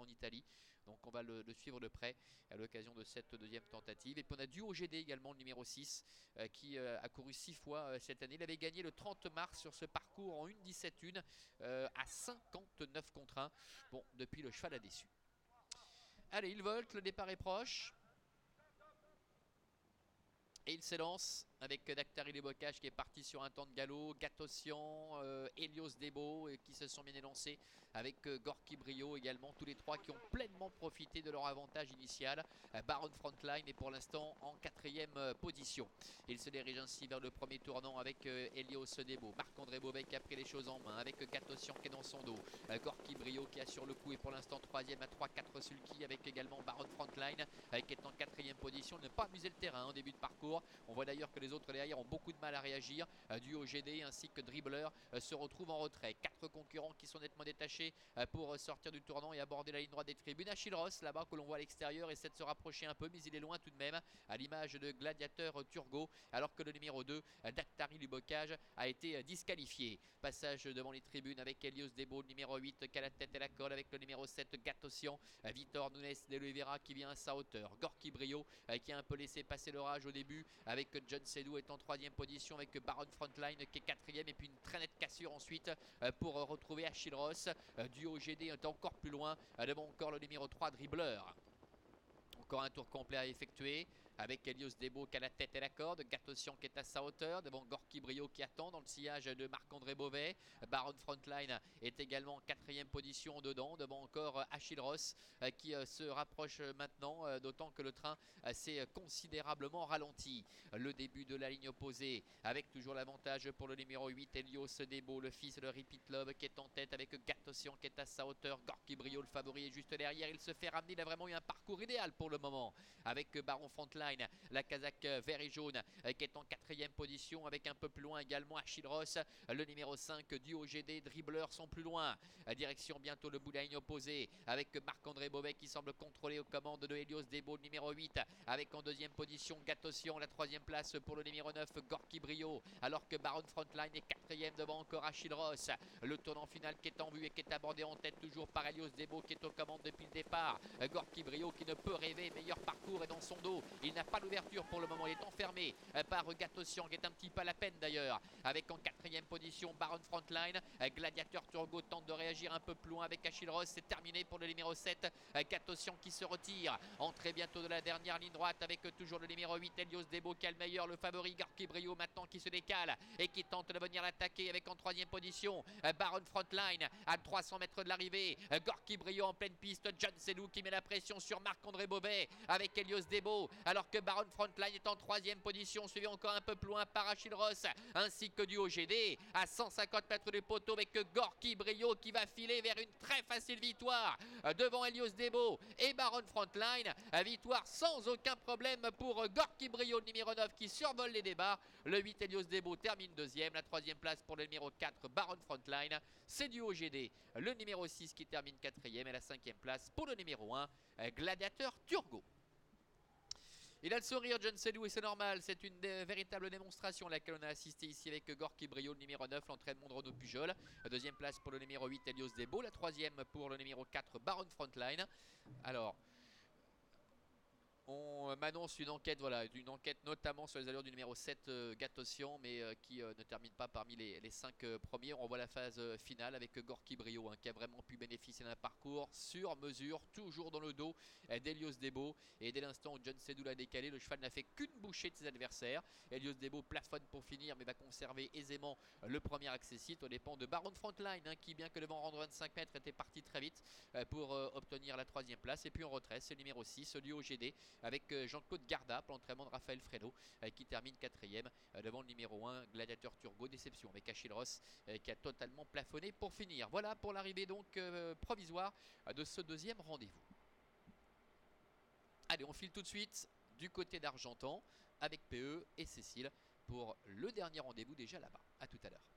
en Italie. Donc on va le suivre de près à l'occasion de cette deuxième tentative. Et puis on a Duo GD également, le numéro 6, qui a couru 6 fois cette année. Il avait gagné le 30 mars sur ce parcours en 1,17,1 à 59 contre 1. Bon, depuis le cheval a déçu. Allez, il volte, le départ est proche. Et il s'élance avec Dactari Les Bocages qui est parti sur un temps de galop, Gatosian, Helios Debo qui se sont bien élancés avec Gorky Brio également, tous les trois qui ont pleinement profité de leur avantage initial. Baron Frontline est pour l'instant en 4e position. Il se dirige ainsi vers le premier tournant avec Helios Debo, Marc-André Beauvais qui a pris les choses en main avec Gatosian qui est dans son dos, Gorky Brio qui a sur le coup et pour l'instant 3e à 3-4 sulky avec également Baron Frontline qui est en 4e position. Il n'a pas amusé le terrain en début de parcours. On voit d'ailleurs que les autres derrière ont beaucoup de mal à réagir. Duo GD ainsi que Dribbler se retrouvent en retrait. 4 concurrents qui sont nettement détachés pour sortir du tournant et aborder la ligne droite des tribunes. Achille Ross là-bas que l'on voit à l'extérieur essaie de se rapprocher un peu, mais il est loin tout de même, à l'image de Gladiateur Turgot, alors que le numéro 2, Dactari du Bocage, a été disqualifié. Passage devant les tribunes avec Helios Debo, le numéro 8 qui a la tête et la colle, avec le numéro 7 Gatosian, Vitor Nunes de Oliveira qui vient à sa hauteur, Gorky Brio qui a un peu laissé passer l'orage au début, avec John Sedou est en 3e position, avec Baron Frontline qui est 4e, et puis une très nette cassure ensuite pour retrouver Achille Ross. Duo GD est encore plus loin, devant encore le numéro 3 Dribbler. Encore un tour complet à effectuer avec Helios Debo qui a la tête et la corde, Gatosian qui est à sa hauteur, devant Gorky Brio qui attend dans le sillage de Marc-André Beauvais. Baron Frontline est également en 4e position dedans, devant encore Achille Ross qui se rapproche maintenant, d'autant que le train s'est considérablement ralenti. Le début de la ligne opposée avec toujours l'avantage pour le numéro 8 Helios Debo, le fils de Repeat Love qui est en tête avec Gatosian qui est à sa hauteur, Gorky Brio le favori est juste derrière, il se fait ramener, il a vraiment eu un parcours idéal pour le moment avec Baron Frontline, la casaque vert et jaune qui est en 4e position, avec un peu plus loin également Achille Ross, le numéro 5 Duo GD, Dribbler sont plus loin, direction bientôt le bout de la ligne opposée avec Marc-André Beauvais qui semble contrôler aux commandes de Helios Debo, le numéro 8, avec en 2e position Gatosian, la 3e place pour le numéro 9 Gorky Brio, alors que Baron Frontline est 4e devant encore Achille Ross. Le tournant final qui est en vue et qui est abordé en tête toujours par Helios Debo qui est aux commandes depuis le départ. Gorky Brio qui ne peut rêver, meilleur parcours est dans son dos, il n'a pas l'ouverture pour le moment, il est enfermé par Gatosian qui est un petit peu à la peine d'ailleurs, avec en 4e position Baron Frontline. Gladiateur Turgot tente de réagir un peu plus loin avec Achille Ross, c'est terminé pour le numéro 7 Gatosian qui se retire, entrée bientôt de la dernière ligne droite avec toujours le numéro 8 Helios Debo qui est le meilleur, le favori Gorky Brio maintenant qui se décale et qui tente de venir l'attaquer avec en 3e position Baron Frontline à 300 mètres de l'arrivée, Gorky Brio en pleine piste, John Sedou qui met la pression sur Marc-André Beauvais avec Helios Debo, alors que Baron Frontline est en 3e position, suivi encore un peu plus loin par Achille Ross ainsi que Duo GD à 150 mètres du poteau, avec Gorky Brio qui va filer vers une très facile victoire devant Helios Debo et Baron Frontline. Victoire sans aucun problème pour Gorky Brio, le numéro 9 qui survole les débats. Le 8 Helios Debo termine 2e, la 3e place pour le numéro 4 Baron Frontline. C'est Duo GD, le numéro 6 qui termine 4e, et la 5e place pour le numéro 1 Gladiateur Turgot. Il a le sourire John Sedou et c'est normal, c'est une véritable démonstration à laquelle on a assisté ici avec Gorky Brio, le numéro 9, l'entraînement de Renaud Pujol. 2e place pour le numéro 8 Helios Debo, la 3e pour le numéro 4 Baron Frontline. Alors, on m'annonce une enquête, voilà, une enquête notamment sur les allures du numéro 7 Gatosian, mais qui ne termine pas parmi les 5 premiers. On voit la phase finale avec Gorky Brio qui a vraiment pu bénéficier d'un parcours sur mesure, toujours dans le dos d'Helios Debo. Et dès l'instant où John Sedou l'a décalé, le cheval n'a fait qu'une bouchée de ses adversaires. Helios Debo plafonne pour finir, mais va conserver aisément le premier accessite aux dépens de Baron Frontline qui, bien que devant rendre 25 mètres, était parti très vite pour obtenir la 3e place. Et puis en retrait, c'est le numéro 6, Duo GD, avec Jean-Claude Garda pour l'entraînement de Raphaël Fredo qui termine 4e devant le numéro 1 Gladiateur Turgot. Déception avec Achille Ross qui a totalement plafonné pour finir. Voilà pour l'arrivée donc provisoire de ce deuxième rendez-vous. Allez, on file tout de suite du côté d'Argentan avec PE et Cécile pour le dernier rendez-vous déjà là-bas. A tout à l'heure.